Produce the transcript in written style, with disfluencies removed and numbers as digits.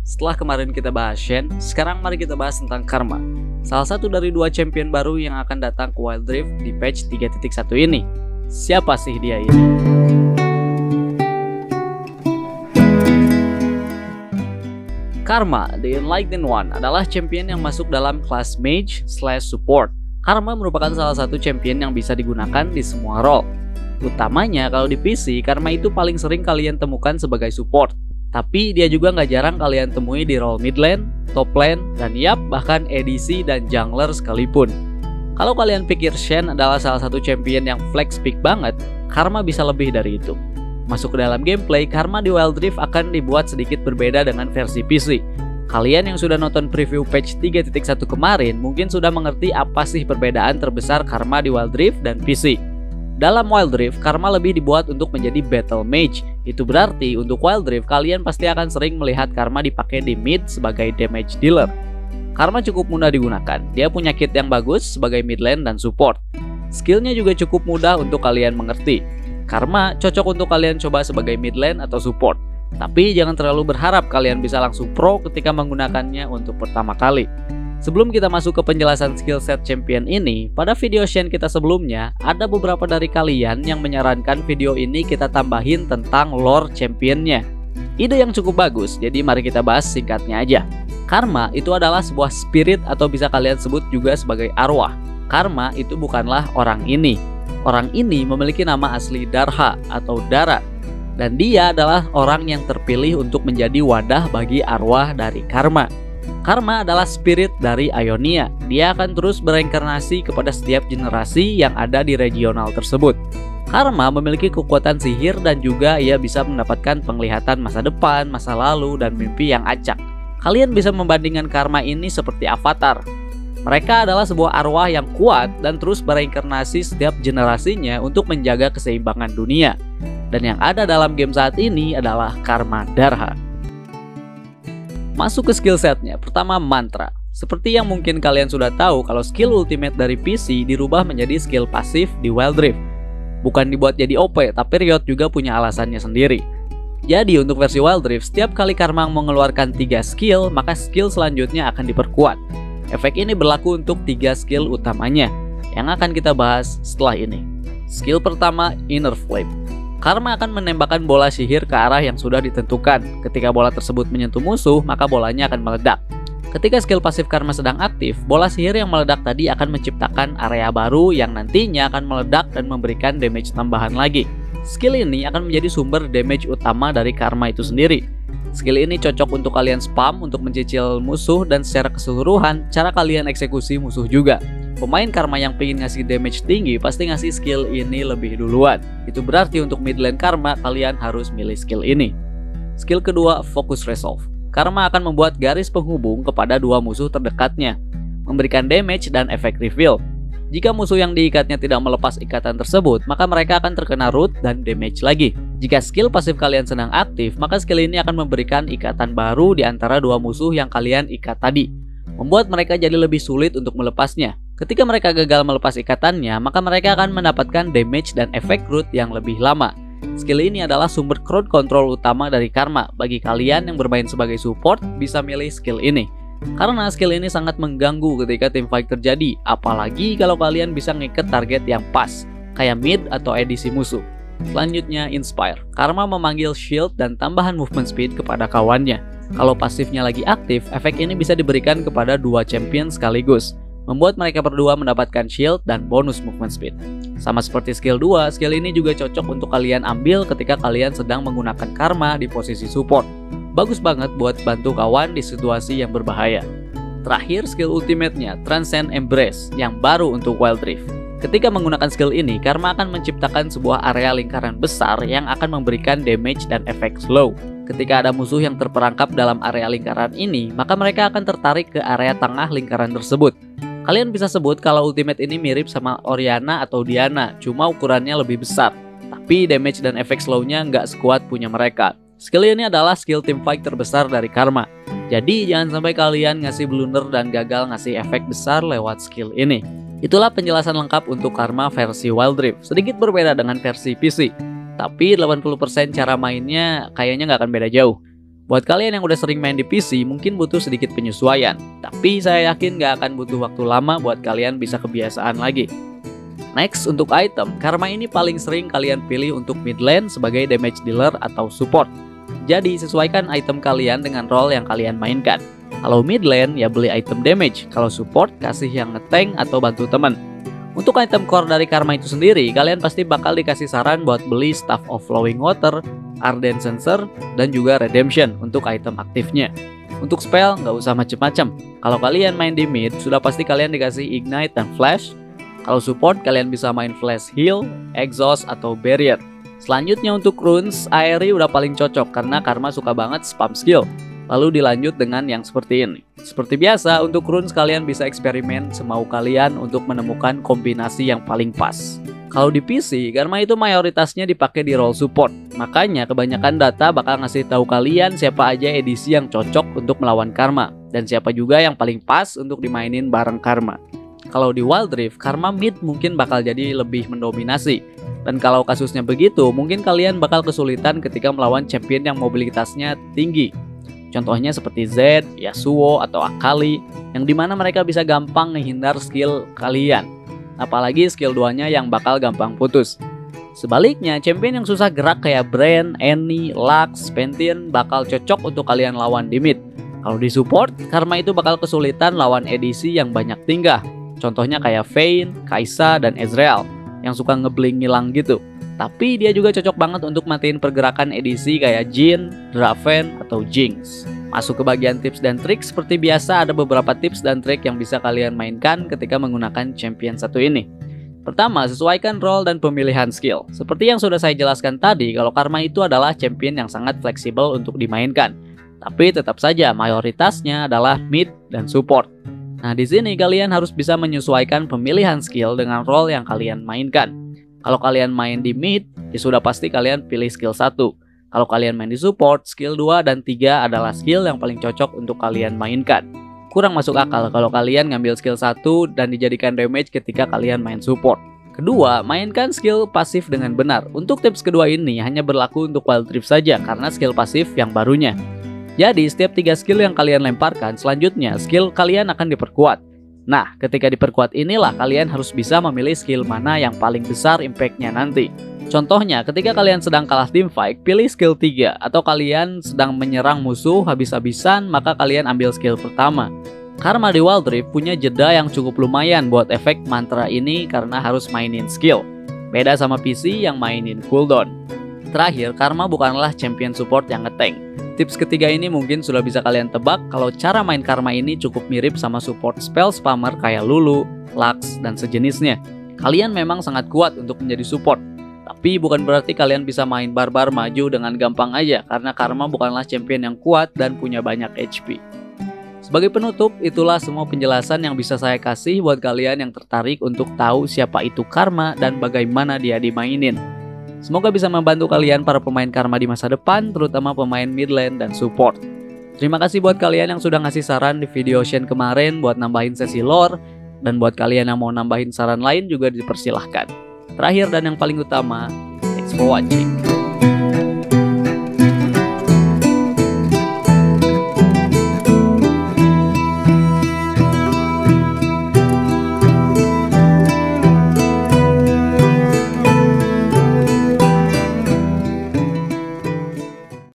Setelah kemarin kita bahas Shen, sekarang mari kita bahas tentang Karma, salah satu dari dua champion baru yang akan datang ke Wild Rift di patch 3.1 ini. Siapa sih dia ini? Karma, The Enlightened One, adalah champion yang masuk dalam kelas Mage/Support. Karma merupakan salah satu champion yang bisa digunakan di semua role. Utamanya kalau di PC, Karma itu paling sering kalian temukan sebagai support. Tapi dia juga nggak jarang kalian temui di role mid lane, top lane, dan bahkan ADC dan jungler sekalipun. Kalau kalian pikir Shen adalah salah satu champion yang flex pick banget, Karma bisa lebih dari itu. Masuk ke dalam gameplay, Karma di Wild Rift akan dibuat sedikit berbeda dengan versi PC. Kalian yang sudah nonton preview patch 3.1 kemarin mungkin sudah mengerti apa sih perbedaan terbesar Karma di Wild Rift dan PC. Dalam Wild Rift, Karma lebih dibuat untuk menjadi Battle Mage. Itu berarti untuk Wild Rift, kalian pasti akan sering melihat Karma dipakai di mid sebagai damage dealer. Karma cukup mudah digunakan, dia punya kit yang bagus sebagai mid lane dan support. Skillnya juga cukup mudah untuk kalian mengerti. Karma cocok untuk kalian coba sebagai mid lane atau support. Tapi jangan terlalu berharap kalian bisa langsung pro ketika menggunakannya untuk pertama kali. Sebelum kita masuk ke penjelasan skill set champion ini, pada video Shen kita sebelumnya, ada beberapa dari kalian yang menyarankan video ini kita tambahin tentang lore championnya. Ide yang cukup bagus, jadi mari kita bahas singkatnya aja. Karma itu adalah sebuah spirit atau bisa kalian sebut juga sebagai arwah. Karma itu bukanlah orang ini. Orang ini memiliki nama asli Darha atau Dara. Dan dia adalah orang yang terpilih untuk menjadi wadah bagi arwah dari Karma. Karma adalah spirit dari Ionia. Dia akan terus bereinkarnasi kepada setiap generasi yang ada di regional tersebut. Karma memiliki kekuatan sihir dan juga ia bisa mendapatkan penglihatan masa depan, masa lalu, dan mimpi yang acak. Kalian bisa membandingkan Karma ini seperti avatar. Mereka adalah sebuah arwah yang kuat dan terus bereinkarnasi setiap generasinya untuk menjaga keseimbangan dunia. Dan yang ada dalam game saat ini adalah Karma Darha. Masuk ke skill setnya, pertama mantra. Seperti yang mungkin kalian sudah tahu kalau skill ultimate dari PC dirubah menjadi skill pasif di Wild Rift. Bukan dibuat jadi OP, tapi Riot juga punya alasannya sendiri. Jadi untuk versi Wild Rift, setiap kali Karma mengeluarkan 3 skill, maka skill selanjutnya akan diperkuat. Efek ini berlaku untuk 3 skill utamanya, yang akan kita bahas setelah ini. Skill pertama, Inner Flame. Karma akan menembakkan bola sihir ke arah yang sudah ditentukan. Ketika bola tersebut menyentuh musuh, maka bolanya akan meledak. Ketika skill pasif Karma sedang aktif, bola sihir yang meledak tadi akan menciptakan area baru yang nantinya akan meledak dan memberikan damage tambahan lagi. Skill ini akan menjadi sumber damage utama dari Karma itu sendiri. Skill ini cocok untuk kalian spam untuk mencicil musuh dan secara keseluruhan cara kalian eksekusi musuh juga. Pemain Karma yang pengen ngasih damage tinggi pasti ngasih skill ini lebih duluan. Itu berarti untuk mid lane Karma kalian harus milih skill ini. Skill kedua, Focus Resolve. Karma akan membuat garis penghubung kepada dua musuh terdekatnya, memberikan damage dan efek reveal. Jika musuh yang diikatnya tidak melepas ikatan tersebut, maka mereka akan terkena root dan damage lagi. Jika skill pasif kalian sedang aktif, maka skill ini akan memberikan ikatan baru di antara dua musuh yang kalian ikat tadi, membuat mereka jadi lebih sulit untuk melepasnya. Ketika mereka gagal melepas ikatannya, maka mereka akan mendapatkan damage dan efek root yang lebih lama. Skill ini adalah sumber crowd control utama dari Karma. Bagi kalian yang bermain sebagai support, bisa milih skill ini. Karena skill ini sangat mengganggu ketika teamfight terjadi, apalagi kalau kalian bisa ngikat target yang pas, kayak mid atau ADC musuh. Selanjutnya, Inspire. Karma memanggil shield dan tambahan movement speed kepada kawannya. Kalau pasifnya lagi aktif, efek ini bisa diberikan kepada dua champion sekaligus, membuat mereka berdua mendapatkan shield dan bonus movement speed. Sama seperti skill 2, skill ini juga cocok untuk kalian ambil ketika kalian sedang menggunakan Karma di posisi support. Bagus banget buat bantu kawan di situasi yang berbahaya. Terakhir, skill ultimate-nya, Transcend Embrace, yang baru untuk Wild Rift. Ketika menggunakan skill ini, Karma akan menciptakan sebuah area lingkaran besar yang akan memberikan damage dan efek slow. Ketika ada musuh yang terperangkap dalam area lingkaran ini, maka mereka akan tertarik ke area tengah lingkaran tersebut. Kalian bisa sebut kalau ultimate ini mirip sama Orianna atau Diana, cuma ukurannya lebih besar. Tapi damage dan efek slow-nya nggak sekuat punya mereka. Skill ini adalah skill teamfight terbesar dari Karma. Jadi jangan sampai kalian ngasih blunder dan gagal ngasih efek besar lewat skill ini. Itulah penjelasan lengkap untuk Karma versi Wild Rift. Sedikit berbeda dengan versi PC, tapi 80% cara mainnya kayaknya nggak akan beda jauh. Buat kalian yang udah sering main di PC, mungkin butuh sedikit penyesuaian. Tapi saya yakin gak akan butuh waktu lama buat kalian bisa kebiasaan lagi. Next, untuk item, Karma ini paling sering kalian pilih untuk mid lane sebagai damage dealer atau support. Jadi, sesuaikan item kalian dengan role yang kalian mainkan. Kalau mid lane, ya beli item damage. Kalau support, kasih yang nge-tank atau bantu teman. Untuk item core dari Karma itu sendiri, kalian pasti bakal dikasih saran buat beli Staff of Flowing Water, Ardent Sensor, dan juga Redemption untuk item aktifnya. Untuk spell, nggak usah macem-macem. Kalau kalian main di mid, sudah pasti kalian dikasih Ignite dan Flash. Kalau support, kalian bisa main Flash Heal, Exhaust, atau Barrier. Selanjutnya untuk runes, Aerie udah paling cocok karena Karma suka banget spam skill. Lalu dilanjut dengan yang seperti ini. Seperti biasa, untuk runes kalian bisa eksperimen semau kalian untuk menemukan kombinasi yang paling pas. Kalau di PC, Karma itu mayoritasnya dipakai di role support. Makanya kebanyakan data bakal ngasih tahu kalian siapa aja edisi yang cocok untuk melawan Karma. Dan siapa juga yang paling pas untuk dimainin bareng Karma. Kalau di Wild Rift, Karma mid mungkin bakal jadi lebih mendominasi. Dan kalau kasusnya begitu, mungkin kalian bakal kesulitan ketika melawan champion yang mobilitasnya tinggi. Contohnya seperti Zed, Yasuo, atau Akali, yang dimana mereka bisa gampang menghindar skill kalian. Apalagi skill 2-nya yang bakal gampang putus. Sebaliknya, champion yang susah gerak kayak Brand, Annie, Lux, Pantheon bakal cocok untuk kalian lawan di mid. Kalau di support, Karma itu bakal kesulitan lawan edisi yang banyak tingkah. Contohnya kayak Vayne, Kai'Sa, dan Ezreal yang suka ngebling ngilang gitu. Tapi dia juga cocok banget untuk matiin pergerakan edisi kayak Jhin, Draven, atau Jinx. Masuk ke bagian tips dan trik, seperti biasa ada beberapa tips dan trik yang bisa kalian mainkan ketika menggunakan champion satu ini. Pertama, sesuaikan role dan pemilihan skill. Seperti yang sudah saya jelaskan tadi, kalau Karma itu adalah champion yang sangat fleksibel untuk dimainkan. Tapi tetap saja mayoritasnya adalah mid dan support. Nah, di sini kalian harus bisa menyesuaikan pemilihan skill dengan role yang kalian mainkan. Kalau kalian main di mid, ya sudah pasti kalian pilih skill 1. Kalau kalian main di support, skill 2 dan 3 adalah skill yang paling cocok untuk kalian mainkan. Kurang masuk akal kalau kalian ngambil skill 1 dan dijadikan damage ketika kalian main support. Kedua, mainkan skill pasif dengan benar. Untuk tips kedua ini hanya berlaku untuk Wild Rift saja karena skill pasif yang barunya. Jadi, setiap 3 skill yang kalian lemparkan, selanjutnya skill kalian akan diperkuat. Nah, ketika diperkuat inilah kalian harus bisa memilih skill mana yang paling besar impact-nya nanti. Contohnya, ketika kalian sedang kalah teamfight, pilih skill 3. Atau kalian sedang menyerang musuh habis-habisan, maka kalian ambil skill pertama. Karma di Wild Rift punya jeda yang cukup lumayan buat efek mantra ini karena harus mainin skill. Beda sama PC yang mainin cooldown. Terakhir, Karma bukanlah champion support yang nge-tank. Tips ketiga ini mungkin sudah bisa kalian tebak kalau cara main Karma ini cukup mirip sama support spell spammer kayak Lulu, Lux, dan sejenisnya. Kalian memang sangat kuat untuk menjadi support, tapi bukan berarti kalian bisa main barbar maju dengan gampang aja karena Karma bukanlah champion yang kuat dan punya banyak HP. Sebagai penutup, itulah semua penjelasan yang bisa saya kasih buat kalian yang tertarik untuk tahu siapa itu Karma dan bagaimana dia dimainin. Semoga bisa membantu kalian para pemain Karma di masa depan, terutama pemain mid lane dan support. Terima kasih buat kalian yang sudah ngasih saran di video Shen kemarin buat nambahin sesi lore, dan buat kalian yang mau nambahin saran lain juga dipersilahkan. Terakhir dan yang paling utama, thanks for watching.